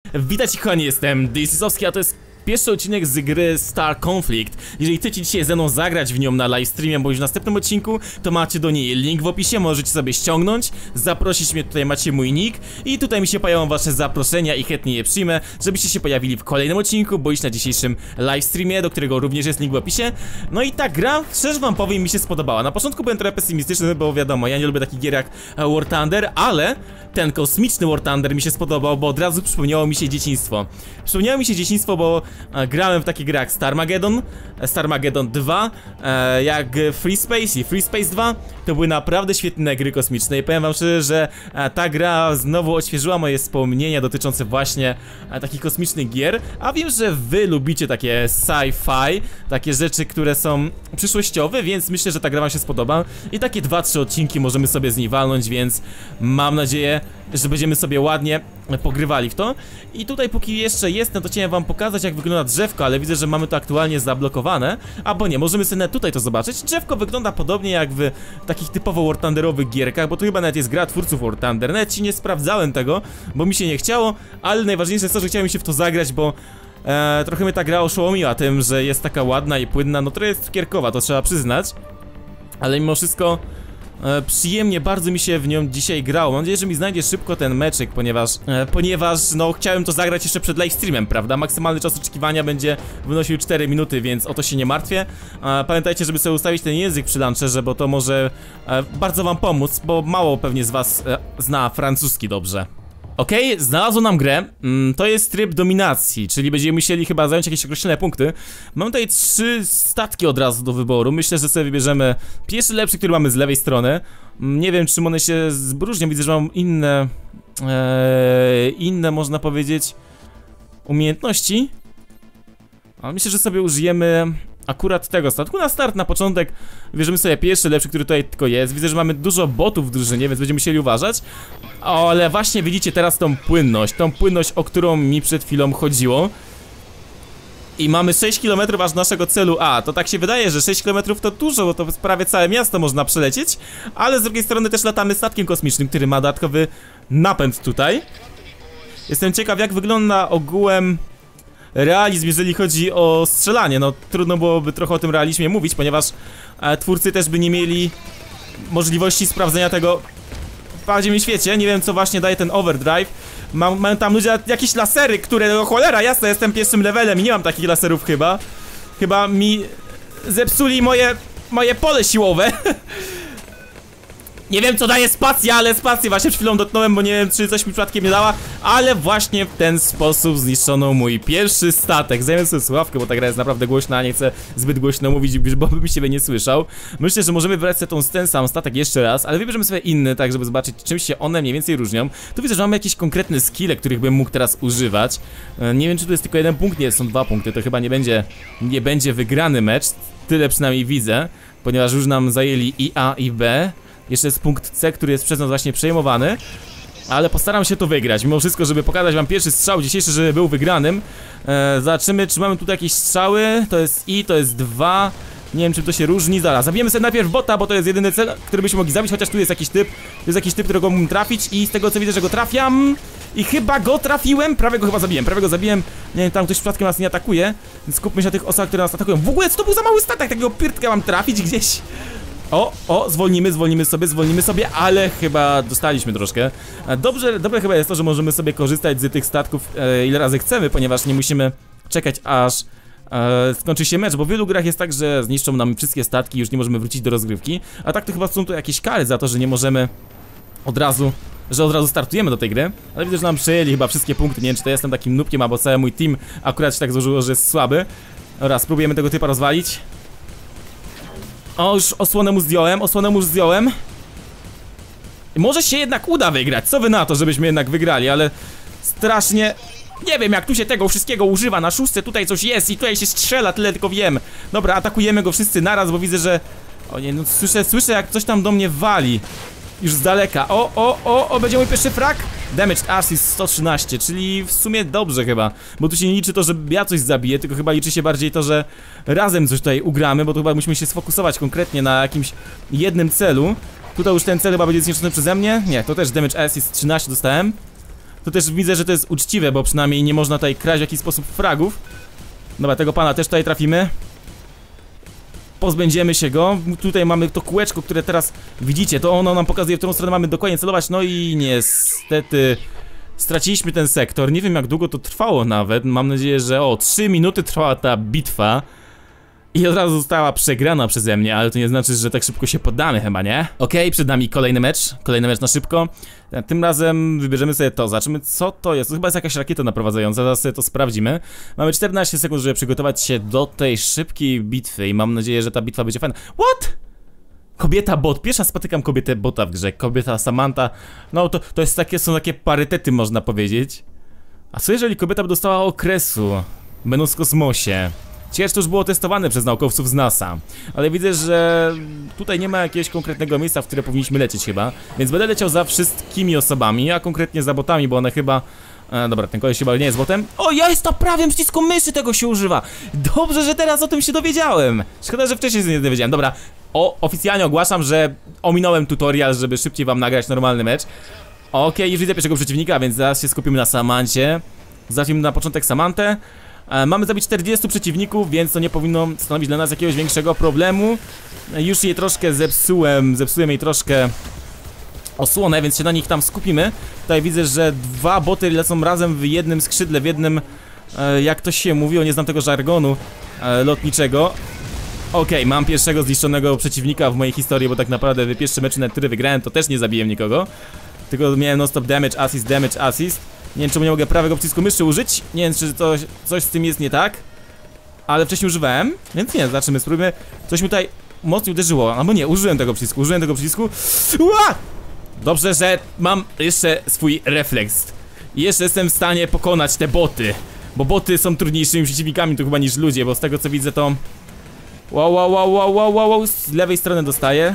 Witajcie kochani, jestem Dysisowski, a to jest pierwszy odcinek z gry Star Conflict. Jeżeli chcecie dzisiaj ze mną zagrać w nią na livestreamie bądź w następnym odcinku, to macie do niej link w opisie, możecie sobie ściągnąć, zaprosić mnie, tutaj macie mój nick i tutaj mi się pojawią wasze zaproszenia i chętnie je przyjmę, żebyście się pojawili w kolejnym odcinku, bądź na dzisiejszym livestreamie, do którego również jest link w opisie. No i ta gra, szczerze wam powiem, mi się spodobała. Na początku byłem trochę pesymistyczny, bo wiadomo, ja nie lubię takich gier jak War Thunder, ale ten kosmiczny War Thunder mi się spodobał, bo od razu przypomniało mi się dzieciństwo. Przypomniało mi się dzieciństwo, bo grałem w takie gry jak Starmageddon 2, jak Free Space i Free Space 2. To były naprawdę świetne gry kosmiczne i powiem wam szczerze, że ta gra znowu odświeżyła moje wspomnienia dotyczące właśnie takich kosmicznych gier. A wiem, że wy lubicie takie sci-fi, takie rzeczy, które są przyszłościowe, więc myślę, że ta gra wam się spodoba. I takie 2-3 odcinki możemy sobie z niej walnąć, więc mam nadzieję, że będziemy sobie ładnie pogrywali w to. I tutaj póki jeszcze jestem, to chciałem wam pokazać, jak wygląda drzewko, ale widzę, że mamy to aktualnie zablokowane. Albo nie, możemy sobie nawet tutaj to zobaczyć. Drzewko wygląda podobnie jak w takich typowo War Thunderowych gierkach, bo to chyba nawet jest gra twórców War Thunder. Nawet ci nie sprawdzałem tego, bo mi się nie chciało, ale najważniejsze jest to, że chciałem się w to zagrać, bo trochę mnie ta gra oszołomiła tym, że jest taka ładna i płynna. No trochę jest cukierkowa, to trzeba przyznać, ale mimo wszystko przyjemnie bardzo mi się w nią dzisiaj grało. Mam nadzieję, że mi znajdzie szybko ten meczek, ponieważ no chciałem to zagrać jeszcze przed livestreamem, prawda? Maksymalny czas oczekiwania będzie wynosił 4 minuty, więc o to się nie martwię. Pamiętajcie, żeby sobie ustawić ten język przy launcherze, bo to może bardzo wam pomóc, bo mało pewnie z was zna francuski dobrze. Okej, znalazło nam grę, to jest tryb dominacji, czyli będziemy musieli chyba zająć jakieś określone punkty. Mamy tutaj 3 statki od razu do wyboru, myślę, że sobie wybierzemy pierwszy lepszy, który mamy z lewej strony. Nie wiem, czym one się zróżnią, widzę, że mam inne można powiedzieć umiejętności. Ale myślę, że sobie użyjemy akurat tego statku na start, na początek bierzemy sobie pierwszy lepszy, który tutaj tylko jest. Widzę, że mamy dużo botów w drużynie, więc będziemy musieli uważać. Ale właśnie widzicie teraz tą płynność, o którą mi przed chwilą chodziło. I mamy 6 km aż do naszego celu A. To tak się wydaje, że 6 km to dużo, bo to prawie całe miasto można przelecieć. Ale z drugiej strony też latamy statkiem kosmicznym, który ma dodatkowy napęd tutaj. Jestem ciekaw, jak wygląda ogółem realizm, jeżeli chodzi o strzelanie. No trudno byłoby trochę o tym realizmie mówić, ponieważ twórcy też by nie mieli możliwości sprawdzenia tego w prawdziwym świecie. Nie wiem, co właśnie daje ten overdrive. Mają tam ludzie jakieś lasery, które, no cholera jasna, jestem pierwszym levelem i nie mam takich laserów chyba. Chyba mi zepsuli moje pole siłowe. Nie wiem, co daje spacja, ale spację właśnie przed chwilą dotknąłem, bo nie wiem, czy coś mi przypadkiem nie dała. Ale właśnie w ten sposób zniszczono mój pierwszy statek. Zajmę sobie słuchawkę, bo ta gra jest naprawdę głośna, a nie chcę zbyt głośno mówić, bo bym siebie nie słyszał. Myślę, że możemy wybrać sobie ten sam statek jeszcze raz, ale wybierzemy sobie inny, tak żeby zobaczyć, czym się one mniej więcej różnią. Tu widzę, że mamy jakieś konkretne skille, których bym mógł teraz używać. Nie wiem, czy to jest tylko jeden punkt, nie, są 2 punkty, to chyba nie będzie wygrany mecz. Tyle przynajmniej widzę, ponieważ już nam zajęli i A i B. Jeszcze jest punkt C, który jest przez nas właśnie przejmowany. Ale postaram się to wygrać, mimo wszystko, żeby pokazać wam pierwszy strzał dzisiejszy, żeby był wygranym. Zobaczymy, czy mamy tutaj jakieś strzały. To jest I, to jest 2. Nie wiem, czym to się różni. Zaraz, zabijemy sobie najpierw bota, bo to jest jedyny cel, który byśmy mogli zabić. Chociaż tu jest jakiś typ, którego mógłbym trafić. I z tego co widzę, że go trafiam. I chyba go trafiłem, prawie go zabiłem. Nie wiem, tam ktoś przypadkiem nas nie atakuje. Więc skupmy się na tych osobach, które nas atakują. W ogóle co to był za mały statek, takiego pyrtka mam trafić gdzieś. Zwolnimy sobie, ale chyba dostaliśmy troszkę. Dobre chyba jest to, że możemy sobie korzystać z tych statków ile razy chcemy, ponieważ nie musimy czekać aż skończy się mecz, bo w wielu grach jest tak, że zniszczą nam wszystkie statki i już nie możemy wrócić do rozgrywki. A tak to chyba są tu jakieś kary za to, że nie możemy od razu startujemy do tej gry. Ale widzę, że nam przejęli chyba wszystkie punkty. Nie wiem, czy to jestem takim nubkiem, albo cały mój team akurat się tak złożyło, że jest słaby. Dobra, spróbujemy tego typa rozwalić. O, już osłonę mu zdjąłem. Może się jednak uda wygrać, co wy na to, żebyśmy jednak wygrali, ale strasznie nie wiem, jak tu się tego wszystkiego używa. Na 6 tutaj coś jest i tutaj się strzela, tyle tylko wiem. Dobra, atakujemy go wszyscy naraz, bo widzę, że o nie, no słyszę jak coś tam do mnie wali już z daleka. Będzie mój pierwszy frag. Damage Assist 113, czyli w sumie dobrze chyba. Bo tu się nie liczy to, że ja coś zabiję, tylko chyba liczy się bardziej to, że razem coś tutaj ugramy, bo tu chyba musimy się sfokusować konkretnie na jakimś jednym celu. Tutaj już ten cel chyba będzie zniszczony przeze mnie. Nie, to też Damage Assist 13 dostałem. To też widzę, że to jest uczciwe, bo przynajmniej nie można tutaj kraść w jakiś sposób fragów. Dobra, tego pana też tutaj trafimy. Pozbędziemy się go. Tutaj mamy to kółeczko, które teraz widzicie. To ono nam pokazuje, w którą stronę mamy dokładnie celować. No i niestety straciliśmy ten sektor. Nie wiem, jak długo to trwało nawet. Mam nadzieję, że 3 minuty trwała ta bitwa. I od razu została przegrana przeze mnie, ale to nie znaczy, że tak szybko się poddamy chyba, nie? Okej, przed nami kolejny mecz na szybko. Tym razem wybierzemy sobie to, zobaczymy co to jest. To chyba jest jakaś rakieta naprowadzająca, zaraz sobie to sprawdzimy. Mamy 14 sekund, żeby przygotować się do tej szybkiej bitwy i mam nadzieję, że ta bitwa będzie fajna. What? Kobieta bot, pierwsza spotykam kobietę bota w grze, kobieta Samantha. No to jest takie, są takie parytety, można powiedzieć. A co jeżeli kobieta by dostała okresu, będąc w kosmosie? Ciekawe, to już było testowane przez naukowców z NASA. Ale widzę, że tutaj nie ma jakiegoś konkretnego miejsca, w które powinniśmy lecieć chyba. Więc będę leciał za wszystkimi osobami, a konkretnie za botami, bo one chyba... dobra, ten koleś chyba nie jest botem. O, ja jest na prawym przycisku myszy, tego się używa. Dobrze, że teraz o tym się dowiedziałem. Szkoda, że wcześniej się nie dowiedziałem. Dobra, oficjalnie ogłaszam, że ominąłem tutorial, żeby szybciej wam nagrać normalny mecz. Okej, już widzę pierwszego przeciwnika, więc zaraz się skupimy na Samancie. Zacznijmy na początek Samantę. Mamy zabić 40 przeciwników, więc to nie powinno stanowić dla nas jakiegoś większego problemu. Już jej troszkę zepsułem jej troszkę osłonę, więc się na nich tam skupimy. Tutaj widzę, że 2 boty lecą razem w jednym skrzydle, w jednym, jak to się mówi, nie znam tego żargonu lotniczego. Okej, mam pierwszego zniszczonego przeciwnika w mojej historii, bo tak naprawdę w pierwszym meczu, na który wygrałem, to też nie zabiłem nikogo. Tylko miałem non-stop damage, assist. Nie wiem, czemu nie mogę prawego przycisku myszy użyć. Nie wiem, czy coś z tym jest nie tak. Ale wcześniej używałem, więc nie, zobaczymy, spróbujmy. Coś mi tutaj mocniej uderzyło, albo nie, użyłem tego przycisku. Ua! Dobrze, że mam jeszcze swój refleks. I jeszcze jestem w stanie pokonać te boty. Bo boty są trudniejszymi przeciwnikami tu chyba niż ludzie, bo z tego co widzę to... Wow, z lewej strony dostaję.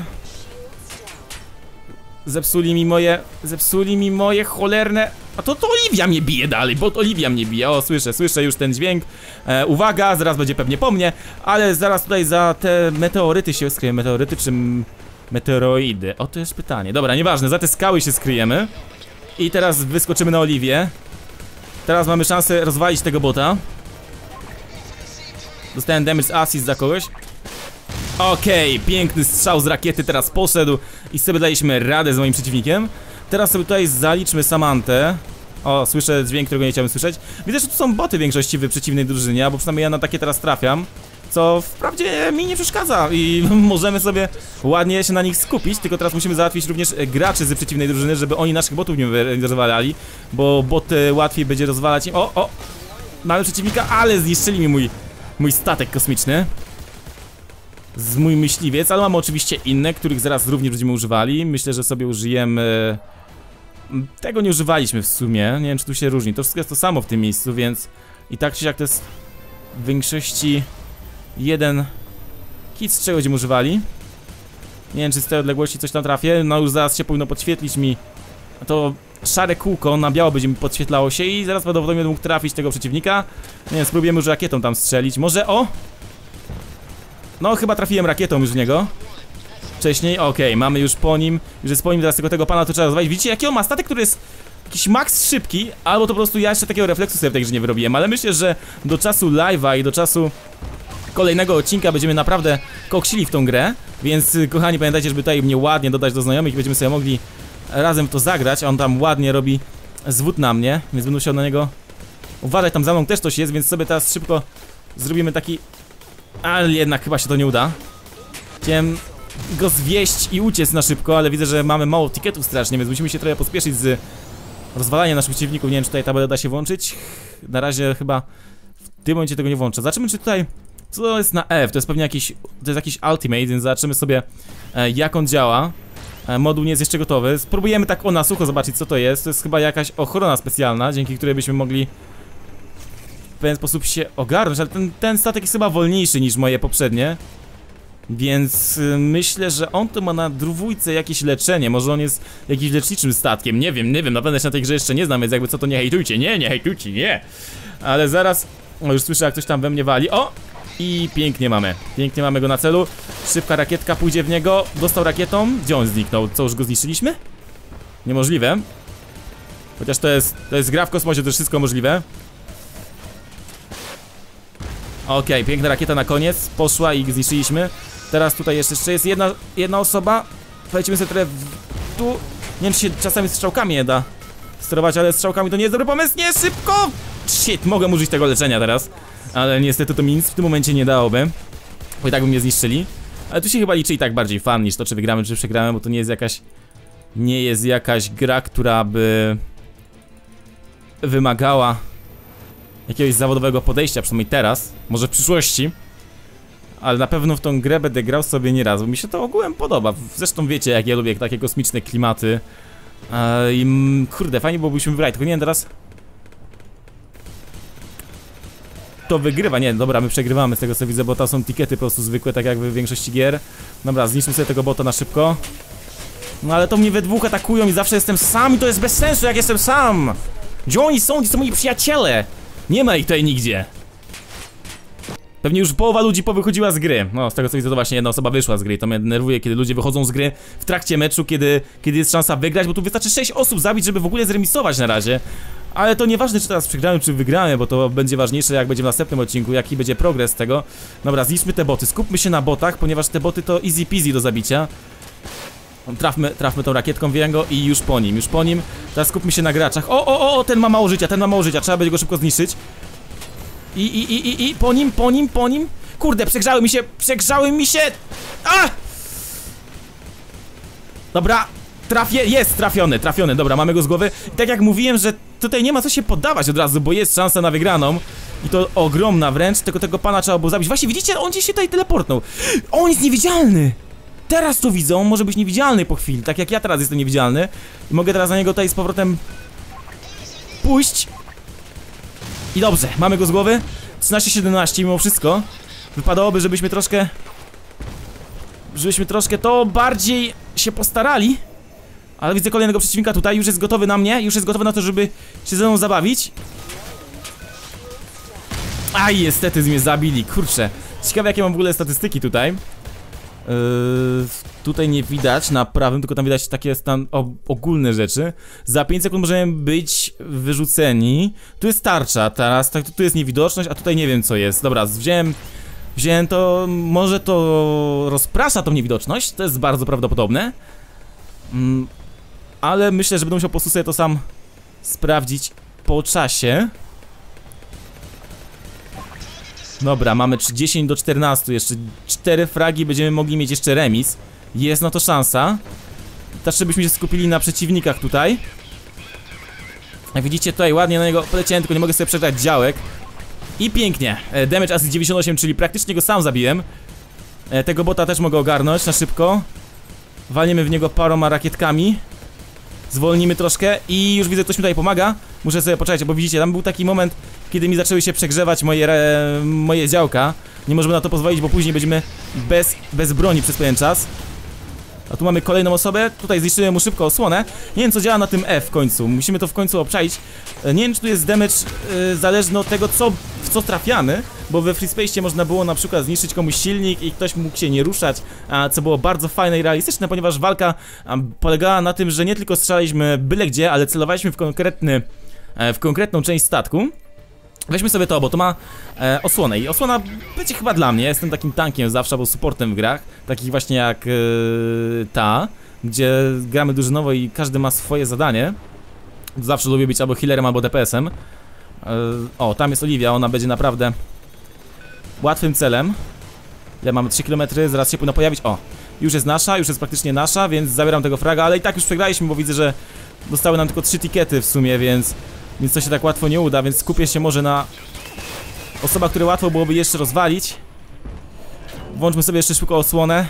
Zepsuli mi moje cholerne... A to Oliwia mnie bije dalej, bo Oliwia mnie bije. O, słyszę już ten dźwięk. Uwaga, zaraz będzie pewnie po mnie. Ale zaraz tutaj za te meteoryty się skryję. Meteoryty czy meteoroidy? O, to jest pytanie. Dobra, nieważne, za te skały się skryjemy. I teraz wyskoczymy na Oliwię. Teraz mamy szansę rozwalić tego bota. Dostałem damage assist za kogoś. Okej, piękny strzał z rakiety teraz poszedł i sobie daliśmy radę z moim przeciwnikiem. Teraz sobie tutaj zaliczmy Samantę. O, słyszę dźwięk, którego nie chciałem słyszeć. Widzę, że tu są boty w większości w przeciwnej drużynie, bo przynajmniej ja na takie teraz trafiam. Co wprawdzie mi nie przeszkadza i możemy sobie ładnie się na nich skupić. Tylko teraz musimy załatwić również graczy z przeciwnej drużyny, żeby oni naszych botów nie rozwalali. Bo boty łatwiej będzie rozwalać im. O! Mamy przeciwnika, ale zniszczyli mi mój statek kosmiczny. Mój myśliwiec, ale mamy oczywiście inne, których zaraz również będziemy używali. Myślę, że sobie użyjemy... Tego nie używaliśmy w sumie, nie wiem, czy tu się różni. To wszystko jest to samo w tym miejscu, więc... I tak czy jak to jest w większości jeden kit, z czego będziemy używali. Nie wiem, czy z tej odległości coś tam trafię. No już zaraz się powinno podświetlić mi to szare kółko, na biało będzie mi podświetlało się i zaraz prawdopodobnie będę mógł trafić tego przeciwnika. Nie wiem, spróbujemy już rakietą tam strzelić. Może o! No chyba trafiłem rakietą już w niego wcześniej, okej, mamy już po nim. Już jest po nim, teraz tylko tego pana to trzeba rozwalić. Widzicie, jaki on ma statek, który jest jakiś max szybki. Albo to po prostu ja jeszcze takiego refleksu sobie w tej grze nie wyrobiłem. Ale myślę, że do czasu live'a i do czasu kolejnego odcinka będziemy naprawdę koksili w tą grę. Więc kochani, pamiętajcie, żeby tutaj mnie ładnie dodać do znajomych i będziemy sobie mogli razem w to zagrać. On tam ładnie robi zwód na mnie, więc będę musiał na niego uważać. Tam za mną też coś jest, więc sobie teraz szybko zrobimy taki... Ale jednak chyba się to nie uda. Chciałem go zwieść i uciec na szybko, ale widzę, że mamy mało tiketów strasznie, więc musimy się trochę pospieszyć z rozwalaniem naszych przeciwników. Nie wiem, czy tutaj tabelę da się włączyć. Na razie chyba w tym momencie tego nie włączę. Zobaczymy, czy tutaj... Co to jest na F? To jest pewnie jakiś... To jest jakiś ultimate, więc zobaczymy sobie jak on działa. Moduł nie jest jeszcze gotowy. Spróbujemy tak na sucho zobaczyć, co to jest. To jest chyba jakaś ochrona specjalna, dzięki której byśmy mogli w pewien sposób się ogarnąć, ale ten statek jest chyba wolniejszy niż moje poprzednie. Więc myślę, że on to ma na dwójce jakieś leczenie. Może on jest jakimś leczniczym statkiem. Nie wiem, na pewno się na tej grze jeszcze nie znam, więc jakby co to nie hejtujcie. Nie hejtujcie, nie. Ale zaraz, o, już słyszę, jak ktoś tam we mnie wali. O! I pięknie mamy go na celu. Szybka rakietka pójdzie w niego. Dostał rakietą. Gdzie on zniknął? Co, już go zniszczyliśmy? Niemożliwe. Chociaż to jest gra w kosmosie, to jest wszystko możliwe. Okej, piękna rakieta na koniec. Poszła i zniszczyliśmy. Teraz tutaj jeszcze jest jedna osoba. Polecimy sobie trochę tu. Nie wiem, czy się czasami strzałkami nie da sterować, ale strzałkami to nie jest dobry pomysł. Nie, szybko! Shit, mogę użyć tego leczenia teraz. Ale niestety to mi nic w tym momencie nie dałoby. Bo i tak by mnie zniszczyli. Ale tu się chyba liczy i tak bardziej fan niż to, czy wygramy, czy przegramy, bo to nie jest jakaś... Nie jest jakaś gra, która by... wymagała jakiegoś zawodowego podejścia, przynajmniej teraz. Może w przyszłości. Ale na pewno w tą grę będę grał sobie nieraz, bo mi się to ogółem podoba. Zresztą wiecie, jak ja lubię takie kosmiczne klimaty. I kurde, fajnie byłobyśmy wygrać, tylko nie wiem teraz... To wygrywa, nie, dobra, my przegrywamy z tego co widzę, bo to są tikety po prostu zwykłe, tak jak w większości gier. Dobra, zniszczmy sobie tego bota na szybko. No ale to mnie we dwóch atakują i zawsze jestem sam i to jest bez sensu, jak jestem sam. Gdzie oni są? Gdzie są moi przyjaciele? Nie ma ich tutaj nigdzie. Pewnie już połowa ludzi powychodziła z gry. No, z tego co widzę, to właśnie jedna osoba wyszła z gry. To mnie denerwuje, kiedy ludzie wychodzą z gry w trakcie meczu, kiedy jest szansa wygrać, bo tu wystarczy 6 osób zabić, żeby w ogóle zremisować na razie. Ale to nieważne, czy teraz przegramy, czy wygramy, bo to będzie ważniejsze, jak będzie w następnym odcinku, jaki będzie progres tego. Dobra, zniszczmy te boty, skupmy się na botach, ponieważ te boty to easy peasy do zabicia. Trafmy tą rakietką w jego i już po nim. Teraz skupmy się na graczach. O, ten ma mało życia, trzeba będzie go szybko zniszczyć. I po nim. Kurde, przegrzały mi się. A! Dobra, jest trafiony, dobra, mamy go z głowy. I tak jak mówiłem, że tutaj nie ma co się poddawać od razu, bo jest szansa na wygraną. I to ogromna wręcz, tylko tego pana trzeba było zabić. Właśnie widzicie, on gdzieś się tutaj teleportnął. On jest niewidzialny. Teraz to widzą, on może być niewidzialny po chwili, tak jak ja teraz jestem niewidzialny. I mogę teraz na niego tutaj z powrotem pójść. I dobrze, mamy go z głowy. 13-17 mimo wszystko. Wypadałoby, żebyśmy troszkę to bardziej się postarali. Ale widzę kolejnego przeciwnika tutaj, już jest gotowy na mnie, już jest gotowy na to, żeby się ze mną zabawić. Aj, niestety mnie zabili, kurczę. Ciekawe jakie mam w ogóle statystyki tutaj. Tutaj nie widać na prawym, tylko tam widać takie ogólne rzeczy. Za 5 sekund możemy być wyrzuceni. Tu jest tarcza teraz, tu jest niewidoczność, a tutaj nie wiem co jest. Dobra, wziąłem to, może to rozprasza tą niewidoczność, to jest bardzo prawdopodobne. Ale myślę, że będę musiał po prostu sobie to sam sprawdzić po czasie. Dobra, mamy 10-14, jeszcze 4 fragi, będziemy mogli mieć jeszcze remis. Jest na to szansa. Też żebyśmy się skupili na przeciwnikach tutaj. Jak widzicie, tutaj ładnie na niego poleciałem, tylko nie mogę sobie przegrać działek. I pięknie, damage assist 98, czyli praktycznie go sam zabiłem. Tego bota też mogę ogarnąć na szybko. Walniemy w niego paroma rakietkami. Zwolnimy troszkę i już widzę, ktoś mi tutaj pomaga. Muszę sobie poczekać, bo widzicie, tam był taki moment, kiedy mi zaczęły się przegrzewać moje działka. Nie możemy na to pozwolić, bo później będziemy bez broni przez pewien czas. A tu mamy kolejną osobę, tutaj zniszczyłem mu szybko osłonę. Nie wiem co działa na tym F w końcu, musimy to w końcu obczaić. Nie wiem czy tu jest damage zależny od tego w co trafiamy. Bo we Free Space można było na przykład zniszczyć komuś silnik i ktoś mógł się nie ruszać, co było bardzo fajne i realistyczne, ponieważ walka polegała na tym, że nie tylko strzelaliśmy byle gdzie, ale celowaliśmy w konkretną część statku. Weźmy sobie to, bo to ma osłonę i osłona będzie chyba dla mnie. Jestem takim tankiem zawsze, albo supportem w grach, takich właśnie jak ta, gdzie gramy drużynowo i każdy ma swoje zadanie. Zawsze lubię być albo healerem, albo DPS-em. O, tam jest Oliwia, ona będzie naprawdę łatwym celem. Ja mamy 3 km, zaraz się powinno pojawić. O, już jest praktycznie nasza, więc zabieram tego fraga, ale i tak już przegraliśmy, bo widzę, że dostały nam tylko 3 tikety w sumie, więc to się tak łatwo nie uda, więc skupię się może na osobach, które łatwo byłoby jeszcze rozwalić. Włączmy sobie jeszcze szybko osłonę.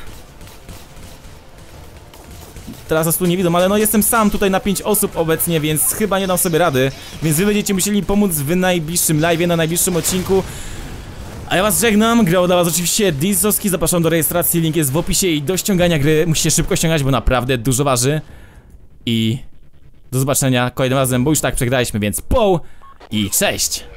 Teraz nas tu nie widzą, ale no jestem sam tutaj na 5 osób obecnie, więc chyba nie dam sobie rady. Więc wy będziecie musieli pomóc w najbliższym live'ie, na najbliższym odcinku. A ja was żegnam, grał dla was oczywiście Dizowski, zapraszam do rejestracji, link jest w opisie i do ściągania gry. Musicie szybko ściągać, bo naprawdę dużo waży. I do zobaczenia kolejnym razem, bo już tak przegraliśmy, więc i cześć!